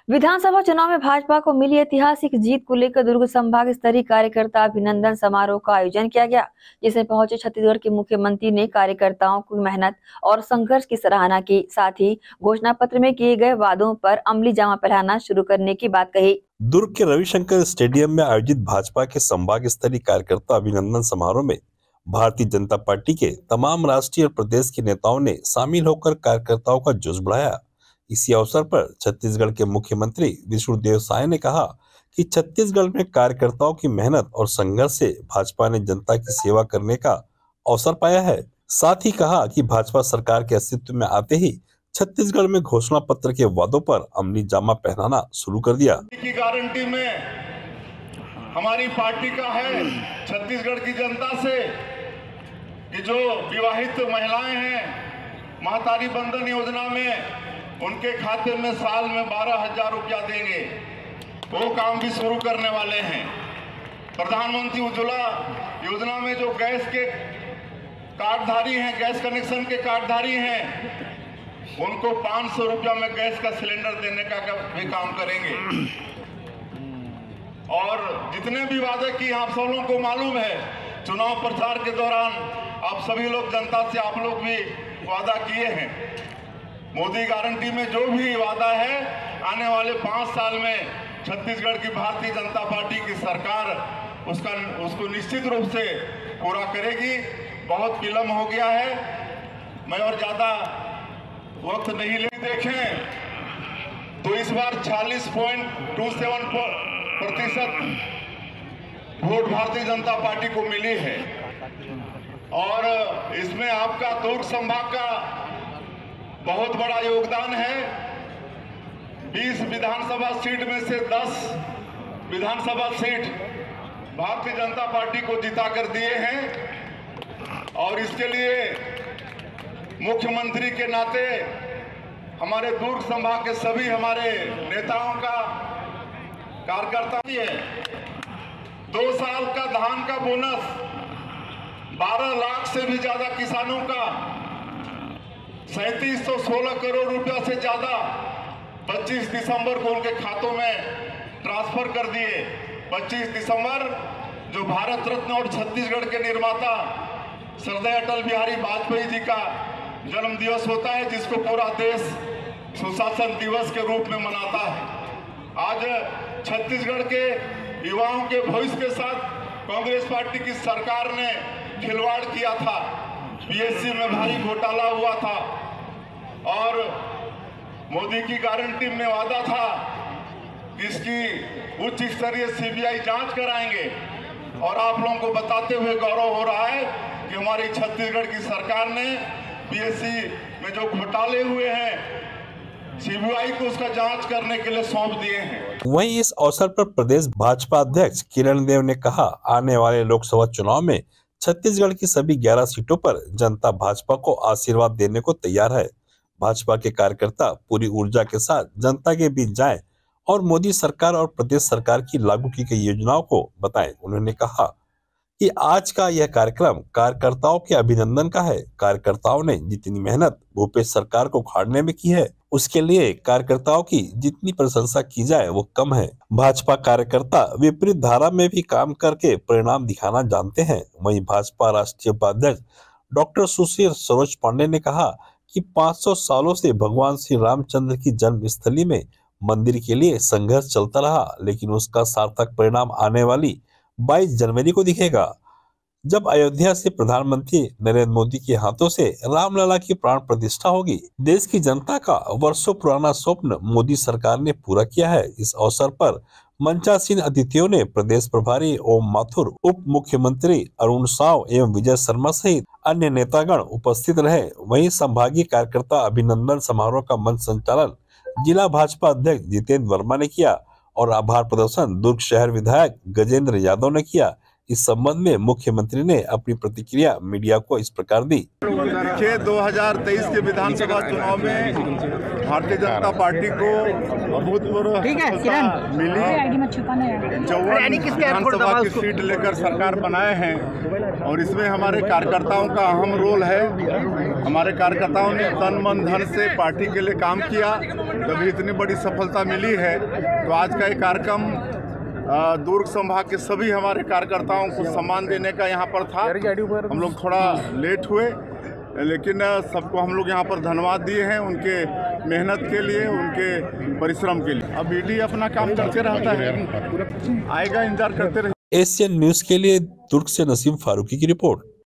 विधानसभा चुनाव में भाजपा को मिली ऐतिहासिक जीत को लेकर दुर्ग संभाग स्तरीय कार्यकर्ता अभिनंदन समारोह का आयोजन किया गया, जिसमें पहुंचे छत्तीसगढ़ के मुख्यमंत्री ने कार्यकर्ताओं की मेहनत और संघर्ष की सराहना की। साथ ही घोषणा पत्र में किए गए वादों पर अमली जामा पहनाना शुरू करने की बात कही। दुर्ग के रविशंकर स्टेडियम में आयोजित भाजपा के संभाग स्तरीय कार्यकर्ता अभिनंदन समारोह में भारतीय जनता पार्टी के तमाम राष्ट्रीय और प्रदेश के नेताओं ने शामिल होकर कार्यकर्ताओं का जोश बढ़ाया। इसी अवसर पर छत्तीसगढ़ के मुख्यमंत्री विष्णुदेव साय ने कहा कि छत्तीसगढ़ में कार्यकर्ताओं की मेहनत और संघर्ष से भाजपा ने जनता की सेवा करने का अवसर पाया है। साथ ही कहा कि भाजपा सरकार के अस्तित्व में आते ही छत्तीसगढ़ में घोषणा पत्र के वादों पर अमली जामा पहनाना शुरू कर दिया। की गारंटी में हमारी पार्टी का है छत्तीसगढ़ की जनता से कि जो विवाहित महिलाएं हैं महतारी बंधन योजना में उनके खाते में साल में 12,000 रुपया देंगे, वो काम भी शुरू करने वाले हैं। प्रधानमंत्री उज्ज्वला योजना में जो गैस के कार्डधारी हैं, गैस कनेक्शन के कार्डधारी हैं, उनको 500 रुपया में गैस का सिलेंडर देने का भी काम करेंगे। और जितने भी वादे किए आप सब लोगों को मालूम है, चुनाव प्रचार के दौरान आप सभी लोग जनता से आप लोग भी वादा किए हैं। मोदी गारंटी में जो भी वादा है आने वाले 5 साल में छत्तीसगढ़ की भारतीय जनता पार्टी की सरकार उसको निश्चित रूप से पूरा करेगी। बहुत विलम्ब हो गया है, मैं और ज्यादा वक्त नहीं ले। देखें तो इस बार 40.27% वोट भारतीय जनता पार्टी को मिली है और इसमें आपका दुर्ग संभाग का बहुत बड़ा योगदान है। 20 विधानसभा सीट में से 10 विधानसभा सीट भारतीय जनता पार्टी को जिता कर दिए हैं और इसके लिए मुख्यमंत्री के नाते हमारे दुर्ग संभाग के सभी हमारे नेताओं का कार्यकर्ता भी है। 2 साल का धान का बोनस 12 लाख से भी ज्यादा किसानों का 3716 करोड़ रुपया से ज्यादा 25 दिसंबर को उनके खातों में ट्रांसफर कर दिए। 25 दिसंबर जो भारत रत्न और छत्तीसगढ़ के निर्माता श्रद्धेय अटल बिहारी वाजपेयी जी का जन्म दिवस होता है, जिसको पूरा देश सुशासन दिवस के रूप में मनाता है। आज छत्तीसगढ़ के युवाओं के भविष्य के साथ कांग्रेस पार्टी की सरकार ने खिलवाड़ किया था। पीएससी में भारी घोटाला हुआ था और मोदी की गारंटी में वादा था कि इसकी उच्च स्तरीय सीबीआई जांच कराएंगे और आप लोगों को बताते हुए गौरव हो रहा है कि हमारी छत्तीसगढ़ की सरकार ने पीएससी में जो घोटाले हुए हैं सीबीआई को उसका जांच करने के लिए सौंप दिए हैं। वहीं इस अवसर पर प्रदेश भाजपा अध्यक्ष किरण देव ने कहा, आने वाले लोकसभा चुनाव में छत्तीसगढ़ की सभी 11 सीटों पर जनता भाजपा को आशीर्वाद देने को तैयार है। भाजपा के कार्यकर्ता पूरी ऊर्जा के साथ जनता के बीच जाएं और मोदी सरकार और प्रदेश सरकार की लागू की गई योजनाओं को बताएं। उन्होंने कहा कि आज का यह कार्यक्रम कार्यकर्ताओं के अभिनंदन का है। कार्यकर्ताओं ने जितनी मेहनत भूपेश सरकार को उखाड़ने में की है, उसके लिए कार्यकर्ताओं की जितनी प्रशंसा की जाए वो कम है। भाजपा कार्यकर्ता विपरीत धारा में भी काम करके परिणाम दिखाना जानते हैं। वहीं भाजपा राष्ट्रीय उपाध्यक्ष डॉक्टर सुशील सरोज पांडे ने कहा कि 500 सालों से भगवान श्री रामचंद्र की जन्मस्थली में मंदिर के लिए संघर्ष चलता रहा, लेकिन उसका सार्थक परिणाम आने वाली 22 जनवरी को दिखेगा, जब अयोध्या से प्रधानमंत्री नरेंद्र मोदी के हाथों से रामलला की प्राण प्रतिष्ठा होगी। देश की जनता का वर्षों पुराना स्वप्न मोदी सरकार ने पूरा किया है। इस अवसर पर मंचासीन अतिथियों ने प्रदेश प्रभारी ओम माथुर, उप मुख्यमंत्री अरुण साव एवं विजय शर्मा सहित अन्य नेतागण उपस्थित रहे। वहीं संभागीय कार्यकर्ता अभिनंदन समारोह का मंच संचालन जिला भाजपा अध्यक्ष जितेंद्र वर्मा ने किया और आभार प्रदर्शन दुर्ग शहर विधायक गजेंद्र यादव ने किया। इस संबंध में मुख्यमंत्री ने अपनी प्रतिक्रिया मीडिया को इस प्रकार दी। 2023 के विधानसभा चुनाव में भारतीय जनता पार्टी को अभूतपूर्व सफलता मिली। 54 विधानसभा की सीट लेकर सरकार बनाए हैं और इसमें हमारे कार्यकर्ताओं का अहम रोल है। हमारे कार्यकर्ताओं ने तन मन धन से पार्टी के लिए काम किया, तभी इतनी बड़ी सफलता मिली है। तो आज का ये कार्यक्रम दुर्ग संभाग के सभी हमारे कार्यकर्ताओं को सम्मान देने का यहाँ पर था। हम लोग थोड़ा लेट हुए, लेकिन सबको हम लोग यहाँ पर धन्यवाद दिए हैं उनके मेहनत के लिए, उनके परिश्रम के लिए। अब ईडी अपना काम करते रहता है, आएगा, इंतजार करते रहिए। एशियन न्यूज के लिए दुर्ग से नसीम फारूकी की रिपोर्ट।